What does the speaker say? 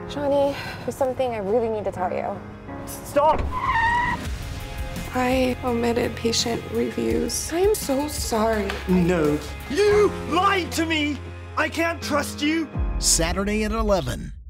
Johnny, there's something I really need to tell you. Stop! I omitted patient reviews. I'm so sorry. No. You lied to me! I can't trust you! Saturday at 11.